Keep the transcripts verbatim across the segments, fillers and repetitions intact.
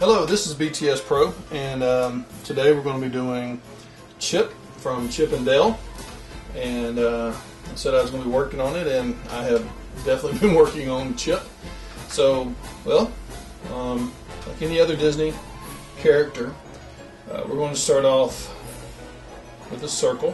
Hello, this is B T S Pro, and um, today we're going to be doing Chip from Chip and Dale. And uh, I said I was going to be working on it, and I have definitely been working on Chip. So, well, um, like any other Disney character, uh, we're going to start off with a circle.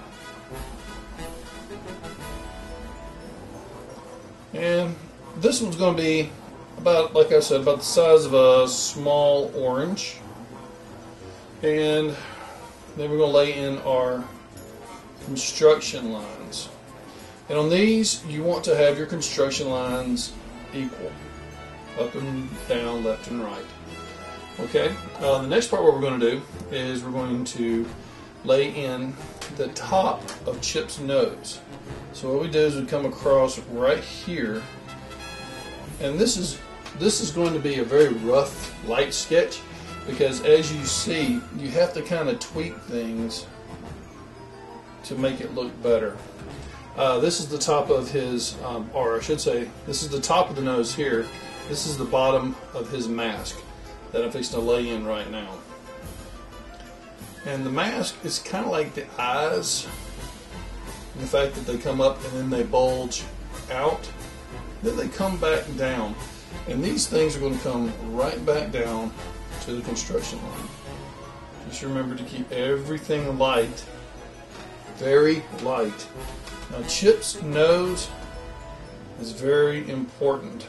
And this one's going to be about, like I said, about the size of a small orange. And then we're going to lay in our construction lines. And on these, you want to have your construction lines equal. Up and down, left and right. Okay? Uh, the next part what we're going to do is we're going to lay in the top of Chip's nose. So what we do is we come across right here. And this is this is going to be a very rough light sketch, because as you see, you have to kind of tweak things to make it look better. Uh, this is the top of his, um, or I should say, this is the top of the nose here. This is the bottom of his mask that I'm fixing to lay in right now. And the mask is kind of like the eyes, and the fact that they come up and then they bulge out. Then they come back down, and these things are going to come right back down to the construction line. Just remember to keep everything light, very light. Now Chip's nose is very important.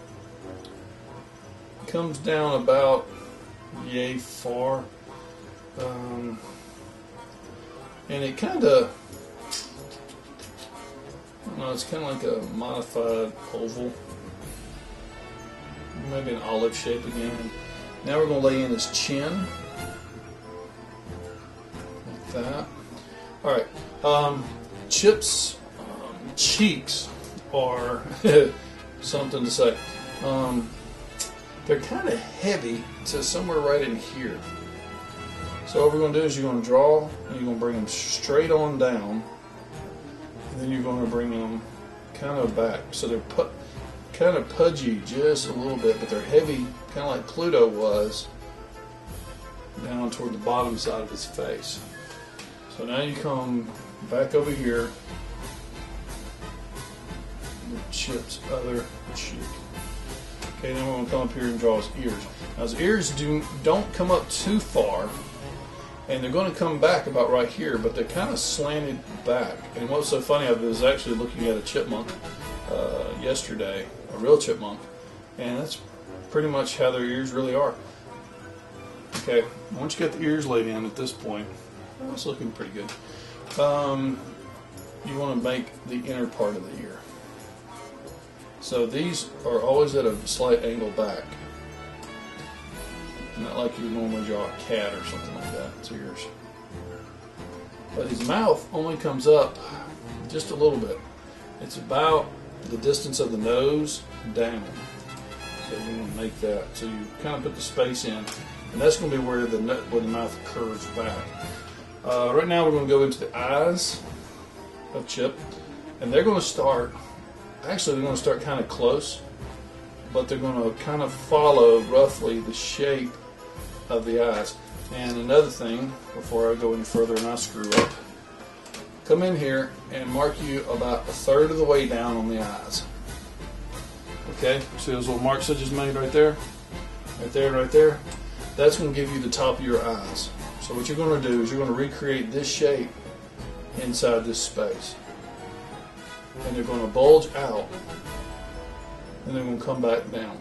It comes down about yay far, um, and it kind of No, it's kind of like a modified oval, maybe an olive shape again. Now we're going to lay in his chin, like that. All right, um, Chip's um, cheeks are something to say. Um, they're kind of heavy to somewhere right in here. So what we're going to do is you're going to draw, and you're going to bring them straight on down. And then you're going to bring them kind of back. So they're put, kind of pudgy just a little bit, but they're heavy, kind of like Pluto was, down toward the bottom side of his face. So now you come back over here with Chip's other cheek. Okay, then we're going to come up here and draw his ears. Now his ears do, don't come up too far, and they're going to come back about right here, but they're kind of slanted back. And what's so funny, I was actually looking at a chipmunk uh, yesterday, a real chipmunk, and that's pretty much how their ears really are. Okay, once you get the ears laid in at this point, well, it's looking pretty good. Um, you want to make the inner part of the ear. So these are always at a slight angle back. Not like you would normally draw a cat or something like that. It's ears. But his mouth only comes up just a little bit. It's about the distance of the nose down. So you want to make that. So you kind of put the space in, and that's going to be where the where the mouth curves back. Uh, right now we're going to go into the eyes of Chip, and they're going to start. Actually, they're going to start kind of close, but they're going to kind of follow roughly the shape of the eyes. And another thing, before I go any further and I screw up, come in here and mark you about a third of the way down on the eyes. Okay, see those little marks I just made right there? Right there, right there? That's going to give you the top of your eyes. So what you're going to do is you're going to recreate this shape inside this space. And they're going to bulge out, and they're going to come back down.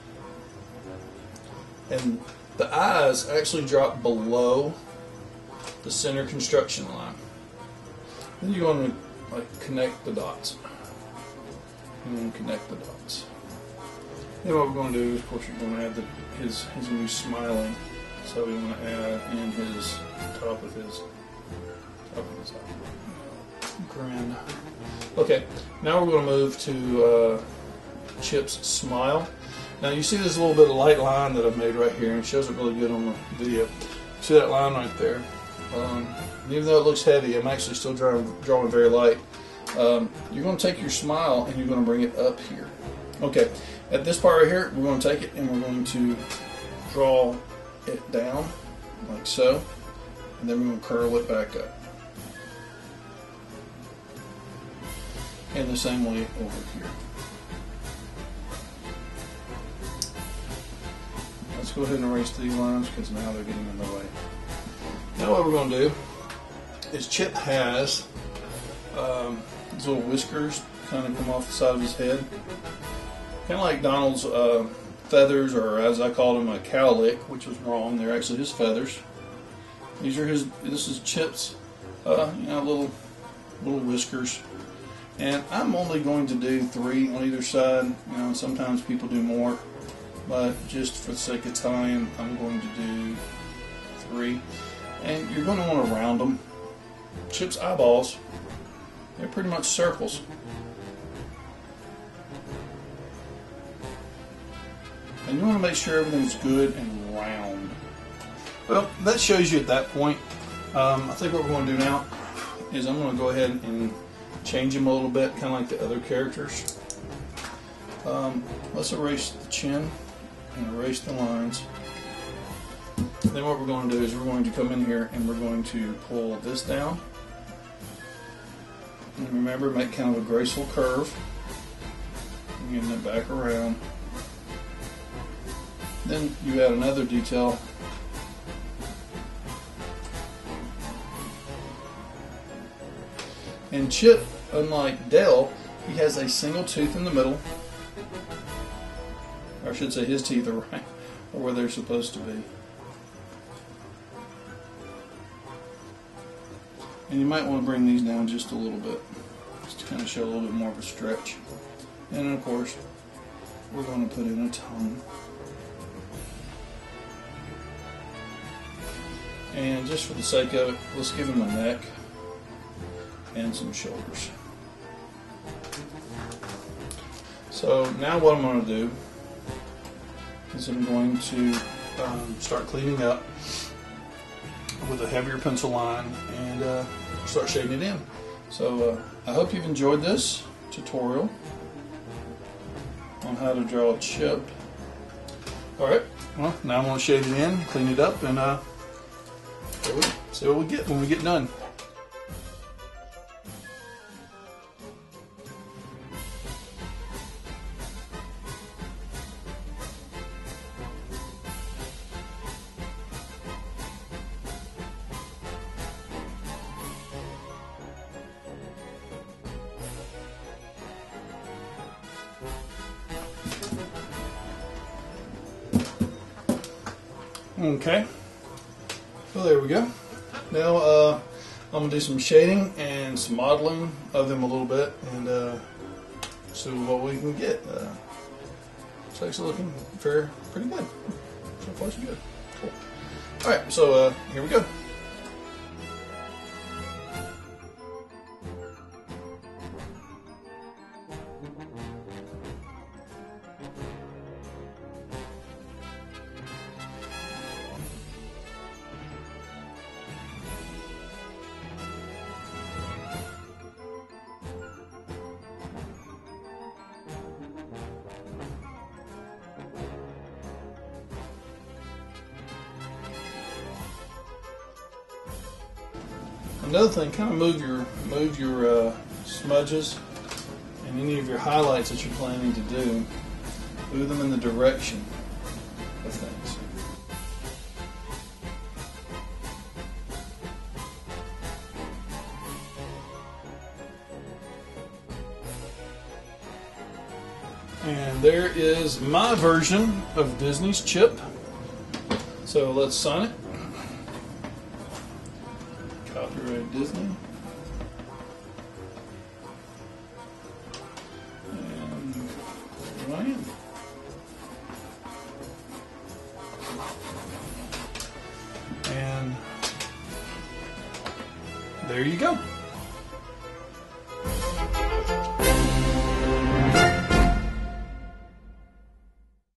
And the eyes actually drop below the center construction line. Then you're going to like connect the dots. And then connect the dots. Then what we're going to do is, of course, you're going to add the, his, he's going to be smiling. So we're going to add in his top of his, top of his eye. Grin. Okay, now we're going to move to uh, Chip's smile. Now you see this little bit of light line that I've made right here, and it shows it really good on the video. See that line right there? Um, even though it looks heavy, I'm actually still drawing, drawing very light. Um, you're going to take your smile and you're going to bring it up here. Okay, at this part right here, we're going to take it and we're going to draw it down like so, and then we're going to curl it back up. And the same way over here. Let's go ahead and erase these lines because now they're getting in the way. Now what we're going to do is Chip has um, these little whiskers kind of come off the side of his head. Kind of like Donald's uh, feathers, or as I called them, a cowlick, which was wrong. They're actually his feathers. These are his, this is Chip's uh, you know, little, little whiskers. And I'm only going to do three on either side. You know, sometimes people do more, but just for the sake of time, I'm going to do three. And you're going to want to round them. Chip's eyeballs, they're pretty much circles. And you want to make sure everything's good and round. Well, that shows you at that point. Um, I think what we're going to do now is I'm going to go ahead and change them a little bit, kind of like the other characters. Um, let's erase the chin and erase the lines. Then what we're going to do is we're going to come in here and we're going to pull this down. And remember, make kind of a graceful curve. And getting it back around. Then you add another detail. And Chip, unlike Dale, he has a single tooth in the middle. Or I should say his teeth are right, or where they're supposed to be. And you might want to bring these down just a little bit, just to kind of show a little bit more of a stretch. And then of course, we're going to put in a tongue. And just for the sake of it, let's give him a neck and some shoulders. So now what I'm going to do is I'm going to um, start cleaning up with a heavier pencil line and uh, start shading it in. So uh, I hope you've enjoyed this tutorial on how to draw a Chip. Alright, well now I'm going to shade it in, clean it up, and uh, see what we get when we get done. Okay, well there we go. Now uh, I'm going to do some shading and some modeling of them a little bit and uh, see what we can get. Uh, it's actually looking fair, pretty good. So far so good. Cool. Alright, so uh, here we go. Another thing, kind of move your move your uh, smudges and any of your highlights that you're planning to do. Move them in the direction of things. And there is my version of Disney's Chip. So let's sign it. Copyright Disney. And here I am. And there you go.